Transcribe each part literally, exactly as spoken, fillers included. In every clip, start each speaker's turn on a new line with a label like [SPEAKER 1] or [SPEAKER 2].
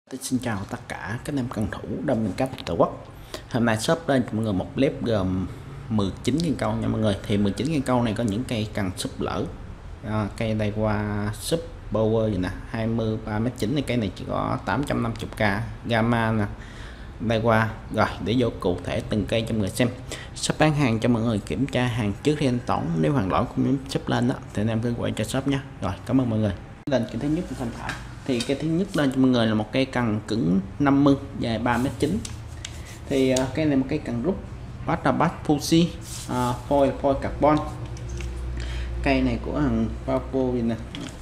[SPEAKER 1] Xin chào tất cả các em cần thủ đâm mình cấp tổ quốc. Hôm nay shop lên cho mọi người một clip gồm mười chín cây câu nha mọi người. Thì mười chín cây câu này có những cây cần súp lỡ, à, cây đây qua súp power gì nè, hai mươi ba mét chín này, cây này chỉ có tám trăm năm mươi k gamma nè, đây qua. Rồi để vô cụ thể từng cây cho mọi người xem. Shop bán hàng cho mọi người kiểm tra hàng trước khi thanh toán, nếu hàng lỗi cũng shop lên đó thì anh em cứ quay cho shop nhé. Rồi cảm ơn mọi người. Lên cái thứ nhất mình tham khảo thì cái thứ nhất lên cho mọi người là một cây cần cứng năm mươi dài ba mét chín. Thì uh, cây này một cây cần rút bắt là bắt Fuji uh, foil foil carbon. Cây này của hàng Papo gì nè,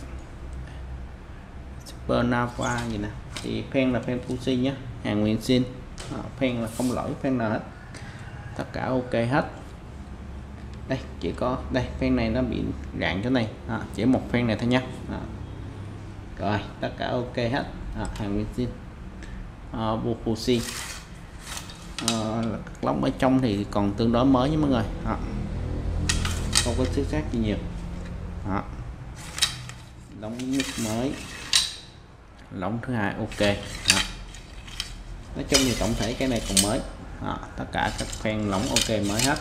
[SPEAKER 1] Super Nava gì nè, thì phen là phen Fuji nhé, hàng nguyên zin, uh, phen là không lỗi phen nào hết, tất cả ok hết. Đây chỉ có đây phen này nó bị rạn chỗ này, à, chỉ một phen này thôi nha. À. Rồi tất cả ok hết, à, hàng nguyên zin, uh, Fuji. Uh, lóng ở trong thì còn tương đối mới với mọi người, à, không có xước sát gì nhiều. À. Lóng nước mới, lóng thứ hai ok. À. Nói chung thì tổng thể cái này còn mới, à, tất cả các phen lóng ok mới hết.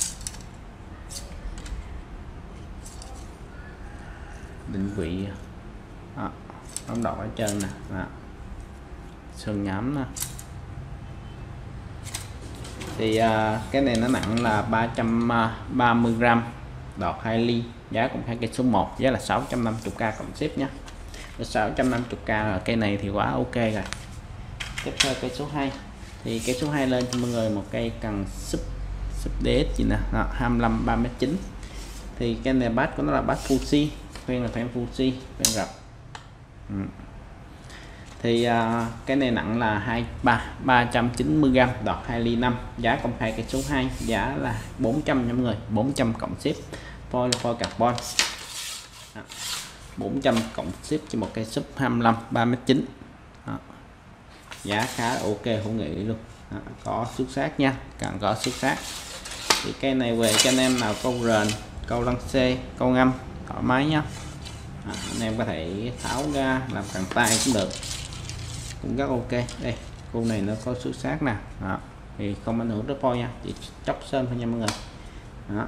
[SPEAKER 1] Định vị, à, đóng đọt ở trên nè, à, sơn nhám nè. Thì à, cái này nó nặng là ba trăm ba mươi gram, đọt hai ly, giá cũng hai cây số một, giá là sáu trăm năm mươi k cộng ship nhé. sáu trăm năm mươi k là cây này thì quá ok rồi. Tiếp theo cây số hai thì cây số hai lên cho mọi người một cây cần súp súp đế gì nè, hai mươi lăm ba mét chín. Thì cái này bát của nó là bát Fuji, phen là phen Fuji, phen rập. Ừ. Thì uh, cái này nặng là hai ba ba trăm chín mươi gram, đọt hai ly năm, giá công khai cây số hai, giá là bốn trăm nha mọi người, bốn trăm cộng ship, foil foil carbon. Đó. bốn trăm cộng ship cho một cây súp hai mươi lăm ba mét chín. Đó. Giá khá là ok, hữu nghị luôn. Đó. Có xuất sắc nha, càng có xuất sắc. Thì cây này về cho anh em nào câu rền, câu lăng xê, câu ngâm thoải mái nhá. À, anh em có thể tháo ra làm càng tay cũng được, cũng rất ok. Đây khu này nó có xuất sắc nè. Đó. Thì không ảnh hưởng tới phôi nha, chỉ chóc sơn thôi nha mọi người. Đó.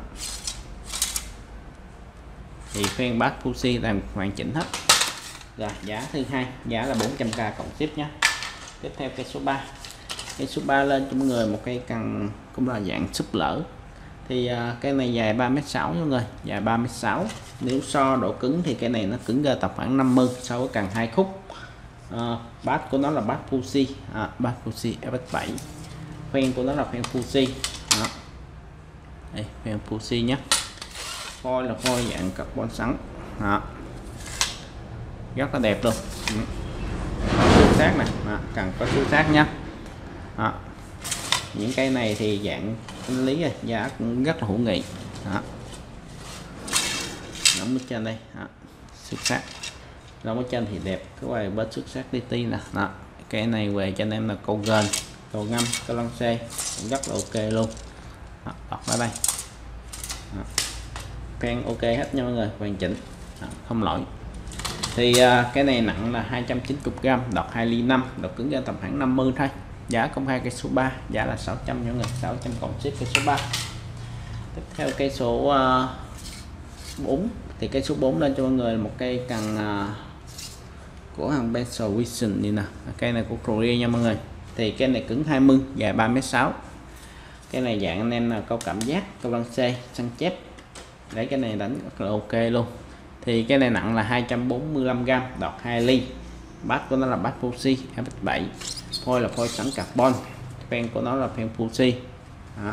[SPEAKER 1] Thì phen bát Fuji làm hoàn chỉnh hết. Rồi giá thứ hai, giá là bốn trăm k cộng ship nhé. Tiếp theo cây số ba, cây số ba lên cho mọi người một cây cần cũng là dạng súp lỡ. Thì uh, cây này dài ba mét sáu mọi người, dài ba mét sáu. Nếu so độ cứng thì cây này nó cứng ra tầm khoảng năm mươi so với cần hai khúc. Uh, bát của nó là bát Fuji, à, bát Fuji ép ét bảy. Phen của nó là phen Fuji. Đó. Đây phen Fuji nhé. Foil là foil dạng carbon sắn. Đó. Rất là đẹp luôn. Ừ. Xuất sắc nè, cần có xuất sắc nhá. Đó. Những cây này thì dạng sinh lý rồi, giá cũng rất là hữu nghị. Đó. Nóng ở trên đây, đó. Xuất sắc. Nóng ở trên thì đẹp, cái quầy bên xuất sắc đi ti nè. Đó. Cây này về cho anh em là câu gền, câu ngâm, câu lăng xê cũng rất là ok luôn. Đó. Đọc ở đây. Đó. Phen ok hết nha mọi người, hoàn chỉnh. Đó. Không lỗi. Thì uh, cái này nặng là hai trăm chín mươi gram, đọt hai ly năm, đọt cứng ra tầm khoảng năm mươi thôi. Giá công khai cây số ba, giá là sáu trăm nha mọi người, sáu trăm cộng ship cây số ba. Tiếp theo cây số uh, bốn thì cây số bốn lên cho mọi người một cây cần uh, của hàng Pencil Vision như nè. Cây này của Korea nha mọi người. Thì cây này cứng hai mươi, dài ba mét sáu. Cái này dạng anh em là câu cảm giác, câu lăng xê, săn chép. Đấy cái này đánh rất là ok luôn. Thì cái này nặng là hai trăm bốn mươi lăm gram, đọt hai ly. Bát của nó là bát Fuji ép ét bảy. Phôi là phôi sắn carbon. Phen của nó là phen Fuji. Đó.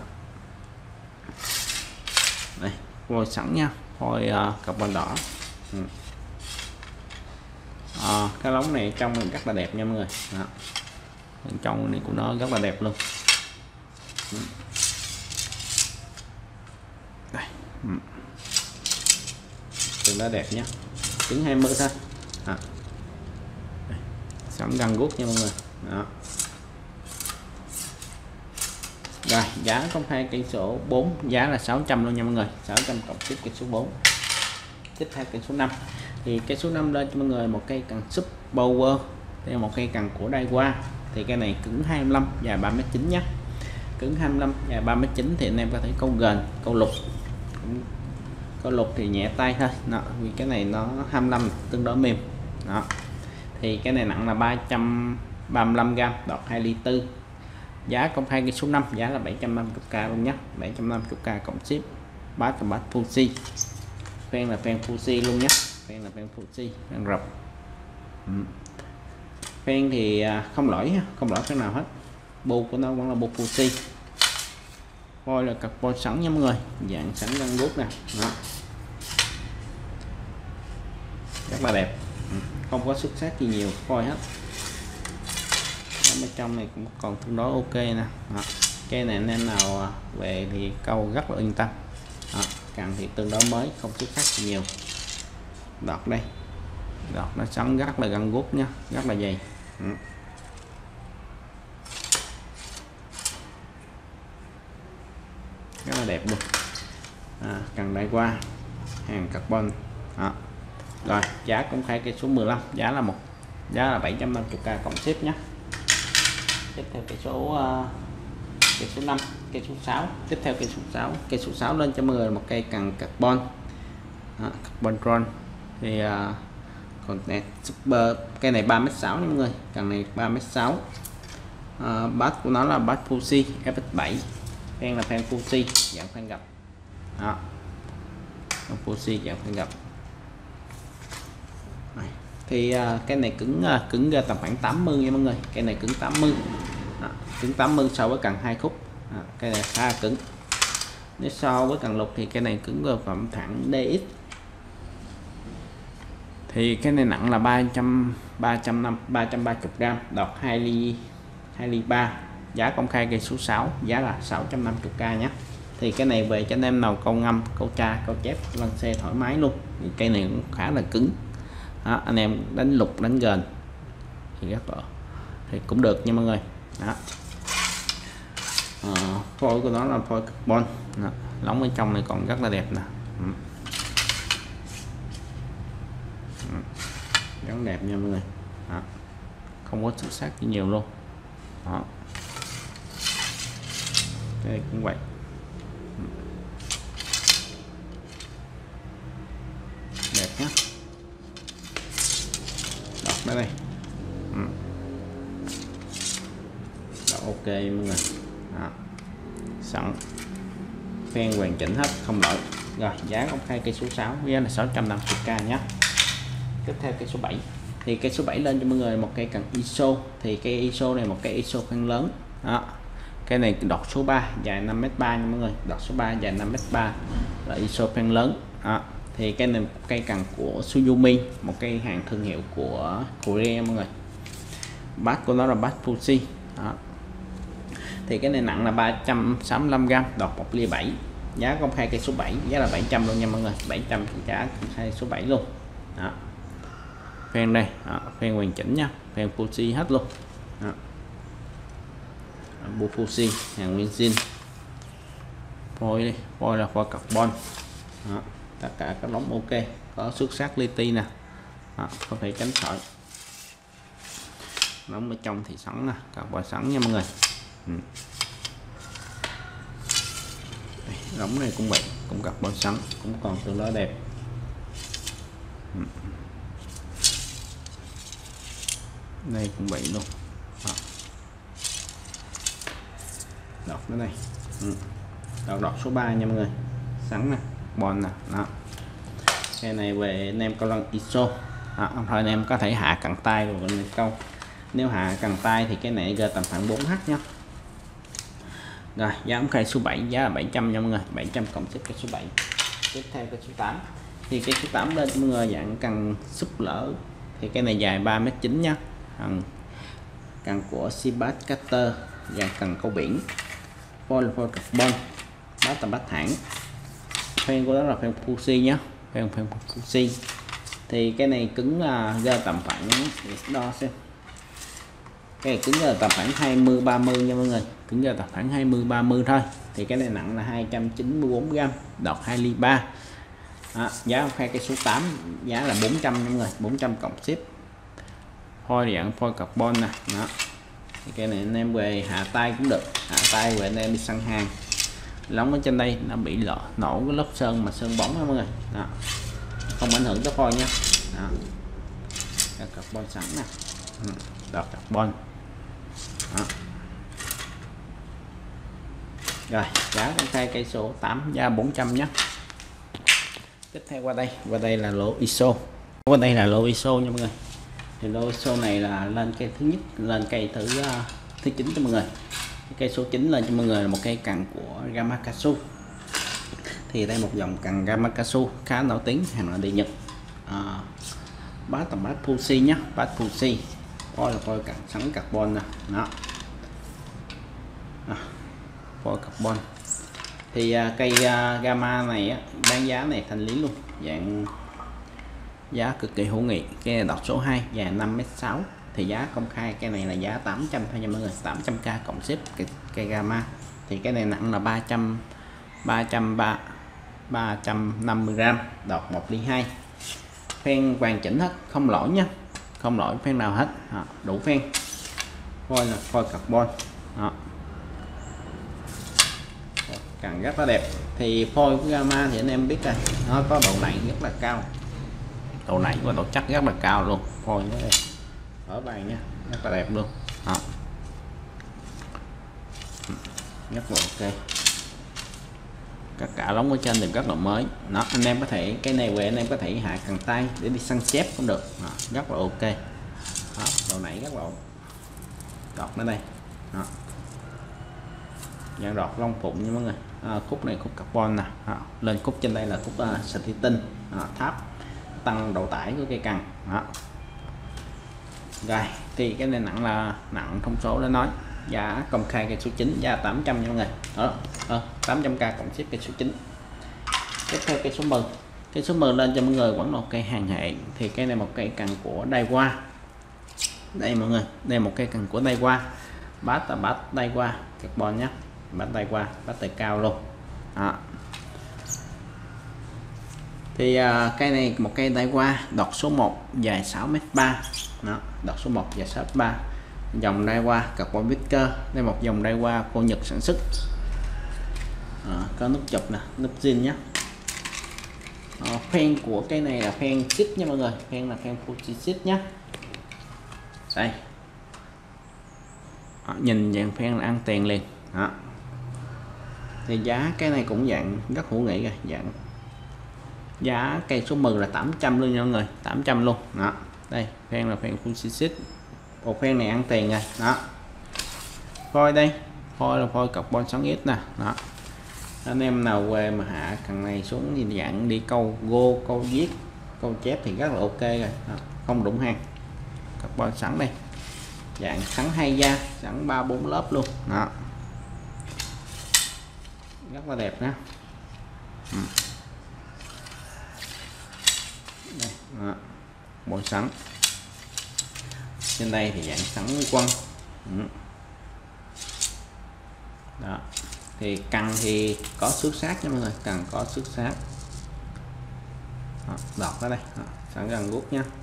[SPEAKER 1] Đây, phôi sẵn nha, phôi uh, carbon đỏ. Ừ. À, cái lóng này trong mình rất là đẹp nha mọi người. Đó. Bên trong này của nó rất là đẹp luôn. Ừ. Đây. Ừ. Tương đối đẹp nhé, cứng hai mươi thôi. À. Sắm găng guốc nha mọi người. Đó. Rồi giá công khai cây số bốn, giá là sáu trăm luôn nha mọi người, sáu trăm cộng ship cây số bốn. Tiếp theo cây số năm thì cây số năm lên cho mọi người một cây cần súp power Đây là một cây cần của Daiwa, thì cây này cứng hai mươi lăm, dài ba mét chín nhé. Cứng hai mươi lăm, dài ba mét chín thì anh em có thể câu gần, câu lục. Câu lục thì nhẹ tay thôi, đó, vì cái này nó hai mươi lăm tương đối mềm. Đó. Thì cái này nặng là ba trăm ba mươi lăm gam, đọt hai ly tư. Giá công khai cái số năm, giá là bảy trăm năm mươi k luôn nhé, bảy trăm năm mươi k cộng ship. Bát là bát Fuji. Phen là phen Fuji luôn nhé. Phen là phen Fuji, phen rập. Ừ. Phen thì không lỗi, không lỗi cái nào hết. Bu của nó vẫn là bu Fuji. Voi là carbon sẵn nha mọi người, dạng sẵn găng guốc nè. Đó. Rất là đẹp, không có xuất sắc gì nhiều voi hết. Ở bên trong này cũng còn tương đối ok nè. Đó. Cây này nên nào về thì câu rất là yên tâm. Đó. Càng thì tương đối mới, không xuất sắc gì nhiều. Đọt đây, đọt nó sẵn rất là găng guốc nha, rất là dày. Ừ. Rất là đẹp luôn. À, cần Daiwa, hàng carbon. Đó. Rồi giá công khai cây số mười lăm, giá là một giá là bảy trăm năm mươi k cộng ship nhé. Tiếp theo cây số uh, cây số năm, cây số sáu. Tiếp theo cây số sáu, cây số sáu lên cho mọi người một cây cần carbon. Đó, carbon roll thì uh, còn này super, cây này ba mét sáu nha mọi người, cần này ba mét sáu. Uh, bát của nó là bát Fuji ép ích bảy, phen là phen Fuji dạng phen gập. Đó, Fuji dạng phen gập. Thì uh, cái này cứng uh, cứng ra tầm khoảng tám mươi nha mọi người, cái này cứng tám mươi. Đó, cứng tám mươi so với cần hai khúc. Đó, cái này khá là cứng. Nếu so với cần lục thì cái này cứng vào phẩm thẳng đê ích. Thì cái này nặng là ba trăm ba trăm năm ba trăm ba mươi gram, đọt hai ly hai ly ba. Giá công khai cây số sáu, giá là sáu trăm năm mươi k nhé. Thì cái này về cho anh em nào câu ngâm, câu tra, câu chép lăn xe thoải mái luôn. Thì cây này cũng khá là cứng. Đó, anh em đánh lục đánh gần thì rất là thì cũng được nha mọi người. Đó. À, phôi của nó là phôi carbon. Đó. Lóng bên trong này còn rất là đẹp nè. Ừ. Ừ. Rất đẹp nha mọi người. Đó. Không có xuất sắc gì nhiều luôn. Đó. Đây cũng vậy. Ừ. Đẹp nhé. Đó đây. Ừ. Đó, ok mọi người. Đó. Sẵn phen hoàn chỉnh hết, không lỗi. Rồi giá công khai cây số sáu, giá là sáu trăm năm mươi k nhé. Tiếp theo cây số bảy, thì cây số bảy lên cho mọi người một cây cần i ét o. Thì cây i ét o này một cây i ét o khoan lớn. Đó. Cái này đọt số ba, dài năm mét ba nha mọi người, đọt số ba dài năm mét ba là i ét o khoan lớn. Đó. Thì cái này một cây cần của Suzumi, một cây hàng thương hiệu của Korea mọi người. Bát của nó là bát Fuji. Đó. Thì cái này nặng là ba trăm sáu mươi lăm gram, đọt một ly bảy. Giá công khai cây số bảy, giá là bảy trăm luôn nha mọi người, bảy trăm thì giá công khai số bảy luôn. Đó. Phen đây, đó, phen hoàn chỉnh nha, phen Fuji hết luôn. Đó. Bu Fuji hàng nguyên zin. Phôi đi, phôi là phôi carbon. Đó. Tất cả các đóng ok, có xuất sắc li ti nè. Đó, có thể tránh sỏi. Đóng ở trong thì sẵn nè, carbon sẵn nha mọi người. Ừ. Đóng này cũng vậy, cũng carbon sẵn, cũng còn tương đối đẹp. Ừ. Đây cũng vậy luôn. Đó. Đọc cái này. Ừ. Đọc đọc số ba nha mọi người, sẵn nè, bon nè. Đó. Cái này về anh em câu lăng i ét o. Đó, thôi anh em có thể hạ cẳng tay rồi anh câu. Nếu hạ cẳng tay thì cái này ra tầm khoảng bốn h nhé. Rồi giá công khai số bảy, giá là bảy trăm nha mọi người, bảy trăm cộng ship cái số bảy. Tiếp theo cái số tám, thì cái số tám lên mọi người dạng cần súp lỡ. Thì cái này dài ba mét chín nhá, cần của Sibat Cutter, dạng cần câu biển, phôi phôi carbon, bát tầm bát thẳng. Phen của đó là phen Fuji nhá, phen phen Fuji. Thì cái này cứng là ra tầm khoảng, đo xem, cái này cứng là tầm khoảng hai mươi ba mươi nha mọi người, cứng ra tầm khoảng hai mươi ba mươi thôi. Thì cái này nặng là hai trăm chín mươi bốn gram, đọt hai ly ba. Đó, giá khai cái số tám, giá là bốn trăm nha mọi người, bốn trăm cộng ship. phôi dạng phôi carbon nè. Đó thì cái này anh em về hạ tay cũng được, hạ tay về anh em đi săn hàng. Lóng ở trên đây nó bị lọ nổ cái lớp sơn mà sơn bóng đó mọi người. Đó, không ảnh hưởng tới phôi nha. Đó, carbon sẵn nè, đọt carbon. Đó. Rồi giá công khai cây số tám giá bốn trăm nhé. Tiếp theo qua đây, qua đây là lô i ét o. Qua đây là lô i ét o nha mọi người. Thì lô i ét o này là lên cây thứ nhất, lên cây thứ uh, thứ chín cho mọi người. Cây số chín lên cho mọi người là một cây cần của Gamakatsu. Thì đây một dòng cần Gamakatsu khá nổi tiếng, hàng nội địa Nhật. À, bát tầm bát Fuji nhé, bát Fuji. Coi là coi cần sẵn carbon nè. Đó. À, coi carbon. Thì uh, cây uh, Gamma này á, bán giá này thành lý luôn, dạng giá cực kỳ hữu nghị. Cái này đọc số hai dài năm mét sáu. Thì giá công khai cái này là giá tám trăm thôi nha mọi người, tám trăm k cộng ship cây, cây Gamma. Thì cái này nặng là ba trăm ba trăm ba trăm năm mươi gram, đọt một ly hai. Phen hoàn chỉnh hết, không lỗi nha, không lỗi phen nào hết. Đó, đủ phen. Phôi là phôi carbon. Đó, càng rất là đẹp. Thì phôi của Gamma thì anh em biết rồi, nó có độ nảy rất là cao, độ nảy và độ chắc rất là cao luôn. Phôi nó đây ở bàn nha, rất là đẹp luôn. Đó, rất là ok. Tất cả lóng ở trên thì rất là mới. Đó, anh em có thể cái này về anh em có thể hạ cần tay để đi săn xếp cũng được. Đó, rất là ok. Đó, độ nảy rất là ổn. Đọt nó đây. Đó, dạng đọt lông phụng như mọi người. À, khúc này khúc carbon nè. Đó, lên khúc trên đây là khúc uh, stitin, à, tháp tăng độ tải của cây cần. Đó. Rồi thì cái này nặng là nặng thông số đã nói. Giá công khai cây số chín giá tám trăm nha mọi người. Đó, à, tám trăm k cộng ship cây số chín. Tiếp theo cây số mười. Cây số mười lên cho mọi người vẫn một cây hàng hệ. Thì cái này một cây cần của Daiwa. Đây mọi người, đây một cây cần của Daiwa. Bát là bát Daiwa carbon nhé. Bát Daiwa, bát tài cao luôn. Đó. Thì uh, cây này một cây Daiwa đọt số một dài sáu mét ba. Đó, đọt số một dài sáu mét ba. Dòng Daiwa carbon Whisker. Đây một dòng Daiwa của Nhật sản xuất. À, có nút chụp nè, nút zin nhé. À, phen của cây này là phen xích nha mọi người, phen là phen Fuji xích nhé. Đây. À, nhìn dạng phen là ăn tiền liền. Đó. Thì giá cái này cũng dạng rất hữu nghị rồi, dạng giá cây số mười là tám trăm luôn nha mọi người, tám trăm luôn. Đó, đây phen là phen Fuji xích. Một phen này ăn tiền rồi. Đó, phôi đây, phôi là phôi carbon sáu ít nè. Đó, anh em nào về mà hạ cần này xuống thì dạng đi câu gô, câu viết, câu chép thì rất là ok rồi. Đó, không đụng hàng, carbon sẵn đây, dạng sẵn hai da, sẵn ba bốn lớp luôn. Đó, rất là đẹp nha. Ừ. Đây, đó, bộ sẵn trên đây thì dạng sẵn quăng. Ừ. Đó, thì cần thì có xước sát nha mọi người, cần có xước sát. Đó, đọt ở đây. Đó, sẵn gần guốc nha.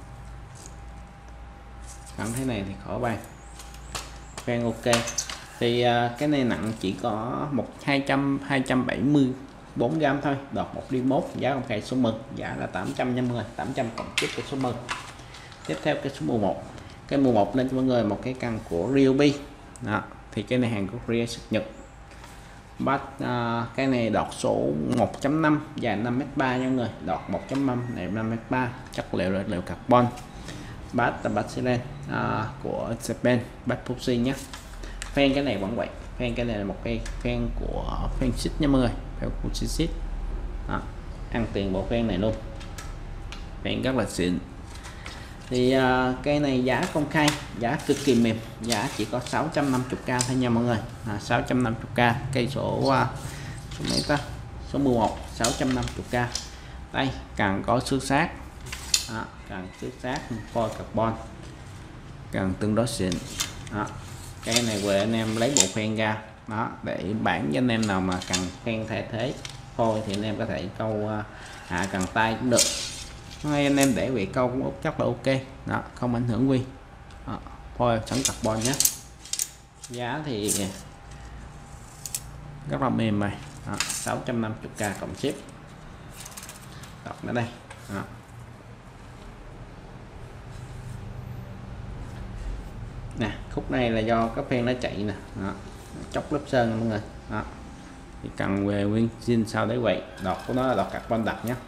[SPEAKER 1] Sẵn thế này thì khỏi bàn. Phen ok. Thì uh, cái này nặng chỉ có một hai trăm hai trăm bảy mươi bốn gram thôi, đọt một ly mốt. Giá công khai số mười giá là tám trăm năm mươi, tám trăm cộng tiếp cái số mười. Tiếp theo cái số mười một. Cái mười một lên cho mọi người một cái cần của Ryobi. Đó, thì cái này hàng của Korea xuất Nhật. Bát uh, cái này đọt số một chấm năm dài năm mét ba nha mọi người, đọt một chấm năm này năm mét ba, chất liệu là liệu carbon. Bát là bát siren uh, của Japan, bát Fuji nhé. Phen cái này vẫn vậy, phen cái này là một cái phen của phen xích nha mọi người, phen Fuji xích. Ăn tiền bộ phen này luôn, phen rất là xịn. Thì uh, cái này giá công khai giá cực kỳ mềm, giá chỉ có sáu trăm năm mươi k thôi nha mọi người. À, sáu trăm năm mươi k, cây số uh, số mấy ta, số mười một, sáu trăm năm mươi k. Đây càng có xước sát. Đó, càng xước sát phôi carbon, càng tương đối xịn. Đó, cái này về anh em lấy bộ phen ra. Đó, để bản cho anh em nào mà cần phen thay thế phôi thì anh em có thể câu uh, hạ cần tay cũng được. Hay anh em để vị câu cũng chắc là ok. Đó, không ảnh hưởng quy. Đó, phôi sẵn carbon nhé. Giá thì rất là mềm này. Đó, sáu trăm năm mươi k cộng ship. Đọc ở đây. Đó. Nè, khúc này là do cái phen nó chạy nè. Đó. Chóc lớp sơn mọi người. Đó. Thì cần về nguyên zin sau đấy vậy. Đọt của nó là đọt carbon đặc nhé.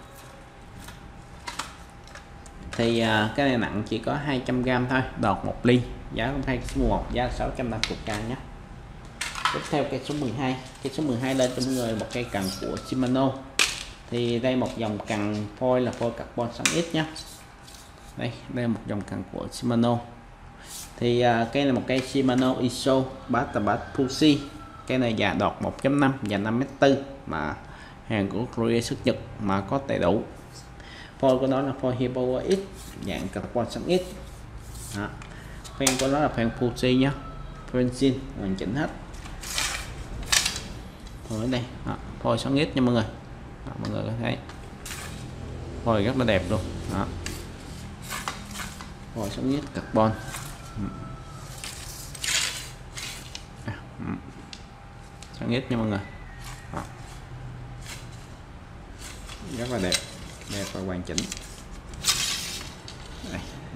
[SPEAKER 1] Thì à, cái này nặng chỉ có hai trăm gram thôi, đọt một ly, giá cũng hai số một, giá sáu trăm năm mươi k nhé. Tiếp theo cây số mười hai, cây số mười hai lên cho mọi người một cây cần của Shimano. Thì đây một dòng cần phôi là phôi carbon sáu x nhé. Đây, đây là một dòng cần của Shimano. Thì à, cây là một cây Shimano Iso Battabat Fuji. Cây này dài đọt một chấm năm, dài năm mét tư, mà hàng của Korea xuất Nhật mà có đầy đủ. Phôi của nó là phôi Hypo X dạng carbon sáu x. Đó. Phen của nó là phen Fuji nhé, phen zin hoàn chỉnh hết. Phôi ở đây, đó. Phôi sáu x nha mọi người. Đó, mọi người có thấy phôi rất là đẹp luôn. Đó. Phôi sáu x carbon. À, sáu x nha mọi người. Đó. Rất là đẹp, đẹp và hoàn chỉnh. Đây. Ừ.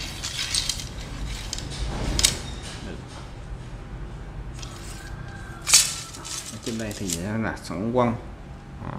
[SPEAKER 1] Ở trên đây thì là sẵn quăng. Đó.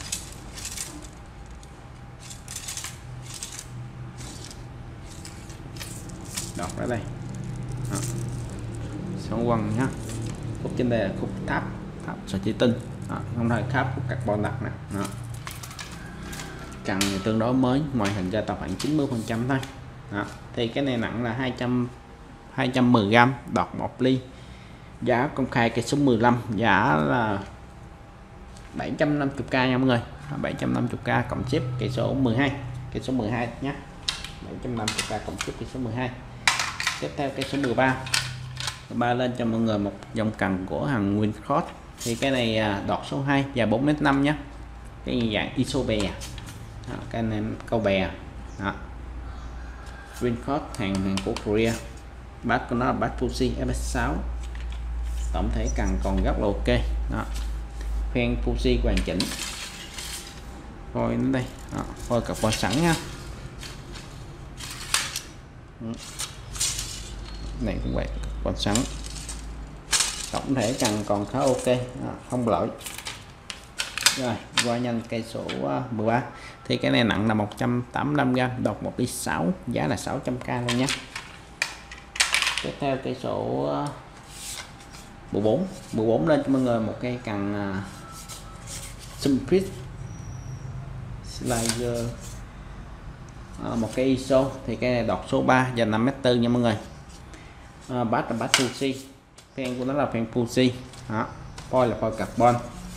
[SPEAKER 1] Đọt ở đây. Đó. Sẵn quăng nhá. Khúc trên đây là khúc tháp, tháp sợi chỉ tinh. Đó. Không phải tháp khúc carbon đặc nè. Đó. Cần thì tương đối mới, ngoại hình ra tầm khoảng chín mươi phần trăm thôi. Đó. Thì cái này nặng là hai trăm, hai trăm mười gram, đọt một ly. Giá công khai cây số mười lăm, giá là bảy trăm năm mươi k nha mọi người. bảy trăm năm mươi k cộng ship cây số mười hai, cây số mười hai nhé. bảy trăm năm mươi k cộng ship cây số mười hai. Tiếp theo cây số mười ba. mười ba lên cho mọi người một dòng cần của hàng Wincross. Thì cái này đọt số hai, dài bốn mét năm nhé. Cái dạng iso bè. Đó, cái anh em câu bè. Đó. Wincross hàng, hàng của Korea. Bát của nó là bát Fuji ép ét sáu. Tổng thể cần còn rất là ok. Đó. Phen Fuji hoàn chỉnh. Phôi đến đây. Đó. Phôi carbon sẵn nha. Này cũng vậy, carbon sẵn. Tổng thể cần còn khá ok. Đó. Không lỗi. Rồi qua nhanh cây số mười ba. Thì cái này nặng là một trăm tám mươi lăm gram, đọt một ly sáu, giá là sáu trăm k luôn nhé. Tiếp theo cây số mười bốn. mười bốn lên cho mọi người một cây cần uh, Sumprit Slider, uh, một cây iso. Thì cái này đọt số ba, dài năm mét tư nha mọi người. Uh, bát là bát Fuji, phen của nó là phen Fuji. Đó. Phôi là phôi carbon.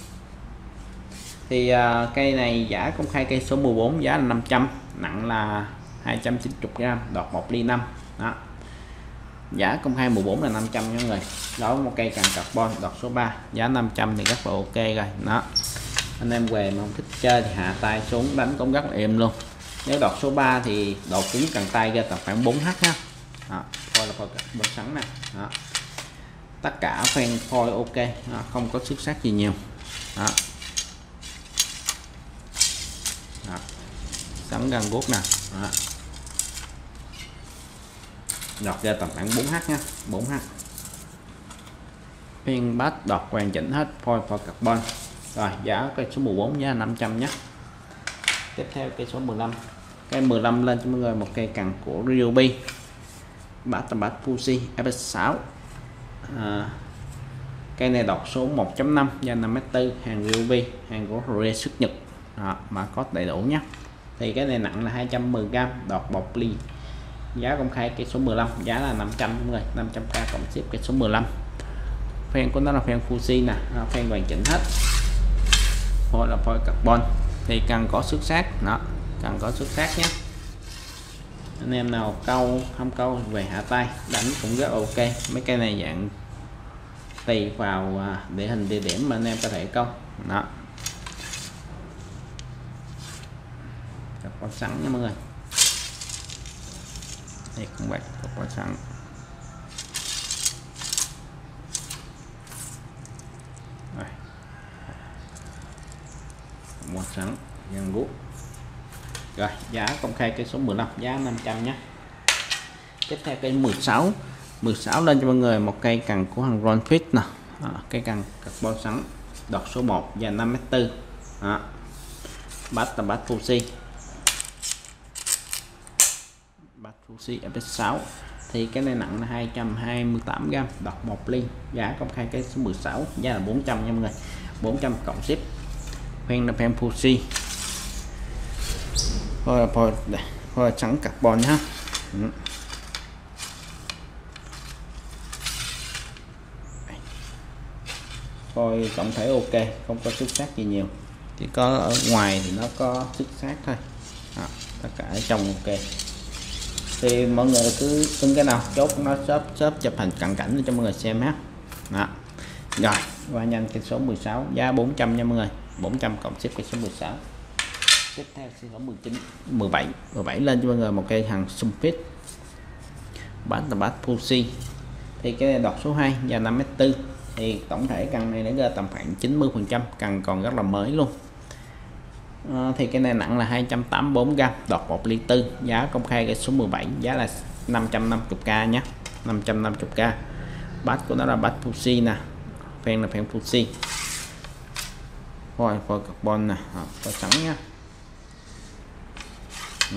[SPEAKER 1] Thì uh, cây này giá công khai cây số mười bốn, giá là năm trăm, nặng là hai trăm chín mươi gram, đọt một ly năm. Đó. Giá công khai mười bốn là năm trăm nha mọi người. Đó, một cây cần carbon đọt số ba, giá năm trăm thì rất là ok rồi. Đó. Anh em về mà không thích chơi thì hạ tay xuống đánh cũng rất là êm luôn. Nếu đọt số ba thì độ cứng cần tay ra tầm khoảng bốn h ha. Đó, phôi là phôi carbon sẵn nè. Đó. Tất cả phen phôi ok. Đó, không có xước sát gì nhiều. Đó. Đó. Sẵn găng guốc nè. Đó. Đọt ra tầm khoảng bốn h nha, bốn h. Phen bát đọt hoàn chỉnh hết, phôi phôi carbon. Rồi giá cây số mười bốn, giá năm trăm nhé. Tiếp theo cây số mười lăm. Cây mười lăm lên cho mọi người một cây cần của Ryobi bát bát Fuji ép ét sáu. À, cây này đọt số một chấm năm, dài năm mét tư, hàng Ryobi, hàng của Korea xuất Nhật. Đó, mà có đầy đủ nhé. Thì cái này nặng là hai trăm mười gram, đọt một ly. Giá công khai cây số mười lăm, giá là năm trăm mọi người, năm trăm k cộng ship cây số mười lăm. Phen của nó là phen Fuji nè, phen hoàn chỉnh hết. Phôi là phôi carbon. Thì cần có xước sát, đó, cần có xước sát nhé. Anh em nào câu không câu về hạ tay đánh cũng rất ok. Mấy cây này dạng tùy vào địa hình địa điểm mà anh em có thể câu. Đó. Carbon sẵn nha mọi người. Đây cũng vậy, carbon sẵn. sẵn gần guốc. Rồi giá công khai cây số mười lăm giá năm trăm nhé. Tiếp theo cây mười sáu mười sáu lên cho mọi người một cây cần của hàng Ron Fit nè. À, cây cần carbon sẵn đọt số một dài năm mét tư. Đó. Bát là bát Fuji, bát Fuji ép ét sáu thì cái này nặng là hai trăm hai mươi tám gam, đọt một ly. Giá công khai cái số mười sáu giá là bốn trăm nha mọi người, bốn trăm cộng ship. Khoen là pen Fuji thôi thôi thôi sẵn carbon nhá. Ừ. Thôi tổng thể ok, không có xước sát gì nhiều, chỉ có ở ngoài thì nó có xước sát thôi. À, tất cả ở trong ok. Thì mọi người cứ từng cái nào chốt nó shop shop chụp hình cận cảnh cho mọi người xem ha. Đó. Rồi qua nhanh cái số mười sáu giá bốn trăm nha mọi người, bốn trăm cộng ship cái số mười sáu. Tiếp theo sẽ có mười chín mười bảy mười bảy lên cho mọi người một cây hàng Sunfit bán là bát Fuji thì cái này đọt số hai và năm mét tư. Thì tổng thể cần này nó ra tầm khoảng chín mươi phần trăm, cần còn rất là mới luôn. À, thì cái này nặng là hai trăm tám mươi tư gam, đọt một ly tư. Giá công khai cái số mười bảy giá là năm trăm năm mươi k nhé, năm trăm năm mươi k. Bát của nó là bát Fuji nè, phen là phen Fuji, phôi phôi carbon nè, phôi sẵn nhá. Ừ.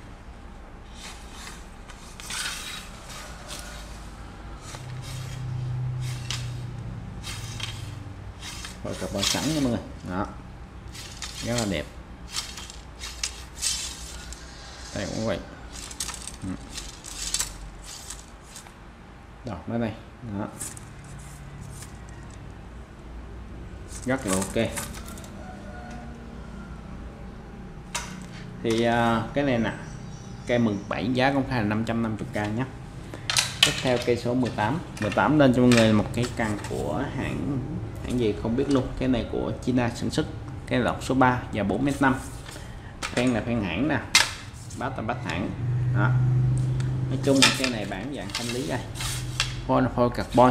[SPEAKER 1] Phôi carbon sẵn nha mọi người. Đó, rất là đẹp. Đây cũng vậy. Ừ. Đọt nó đây. Đó. Rất là ok. Thì uh, cái này nè, cây mười bảy giá công khai là năm trăm năm mươi k nhé. Tiếp theo cây số mười tám mười tám lên cho mọi người một cái cần của hãng hãng gì không biết luôn. Cái này của China sản xuất, cái lọc số ba và bốn mét năm. Phen là phen hãng nè, bát là bát hãng. Đó. Nói chung là cái này bản dạng thanh lý đây, phôi là phôi carbon.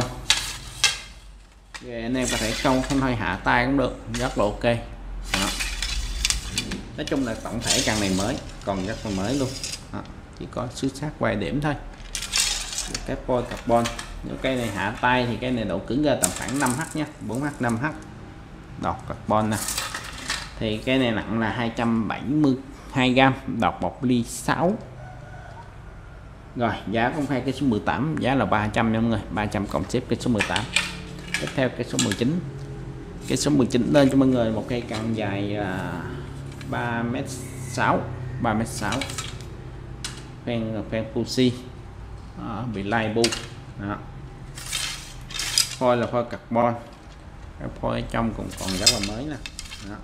[SPEAKER 1] Về anh em có thể câu không thôi hạ tay cũng được, rất là ok. Đó. Nói chung là tổng thể căn này mới, còn rất là mới luôn. Đó. Chỉ có xước sát vài điểm thôi. Cái phôi carbon, nếu cây này hạ tay thì cái này độ cứng ra tầm khoảng năm h nhé, bốn h năm h, đọt carbon nè. Thì cái này nặng là hai trăm bảy mươi hai gam, đọt một ly sáu. Rồi giá công khai cái số mười tám giá là ba trăm nha mọi người, ba trăm cộng ship cái số mười tám. Tiếp theo cái số mười chín cái số mười chín lên cho mọi người một cây cần dài ba mét sáu, ba mét sáu, phen phen Fuji, bị lai bu. Đó. Phôi là phôi carbon, cái phôi ở trong cũng còn rất là mới nè. Đó.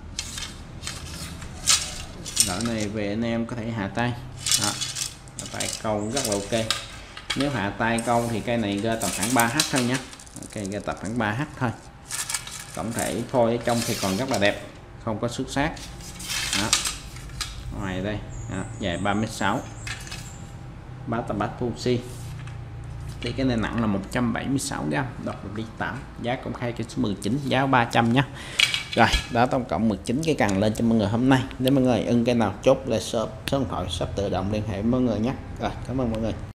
[SPEAKER 1] Loại này về anh em có thể hạ tay. Đó. Hạ tay câu rất là ok. Nếu hạ tay câu thì cây này ra tầm khoảng ba h thôi nhé. Ok, ra tầm khoảng ba h thôi. Tổng thể phôi ở trong thì còn rất là đẹp, không có xước sát. Đó. Ngoài đây, đó, dài ba mét sáu, bát là bát Fuji. Thì cái này nặng là một trăm bảy mươi sáu gam, đọt một ly tám. Giá công khai cái số mười chín giá ba trăm nhé. Rồi đó, tổng cộng mười chín cái cần lên cho mọi người hôm nay. Nếu mọi người ưng cái nào chốt là shop số điện thoại shop tự động liên hệ với mọi người nhé. Rồi cảm ơn mọi người.